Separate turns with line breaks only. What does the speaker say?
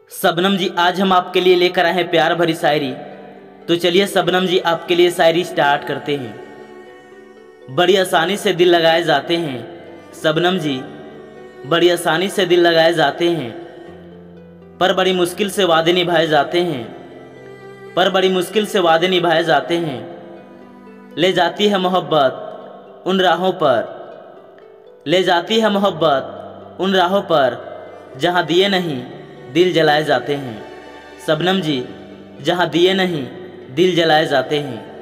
शबनम जी, आज हम आपके लिए लेकर आए हैं प्यार भरी शायरी। तो चलिए शबनम जी, आपके लिए शायरी स्टार्ट करते हैं। बड़ी आसानी से दिल लगाए जाते हैं शबनम जी, बड़ी आसानी से दिल लगाए जाते हैं, पर बड़ी मुश्किल से वादे निभाए जाते हैं, पर बड़ी मुश्किल से वादे निभाए जाते हैं। ले जाती है मोहब्बत उन राहों पर, ले जाती है मोहब्बत उन राहों पर, जहाँ दिए नहीं दिल जलाए जाते हैं। शबनम जी, जहाँ दिए नहीं दिल जलाए जाते हैं।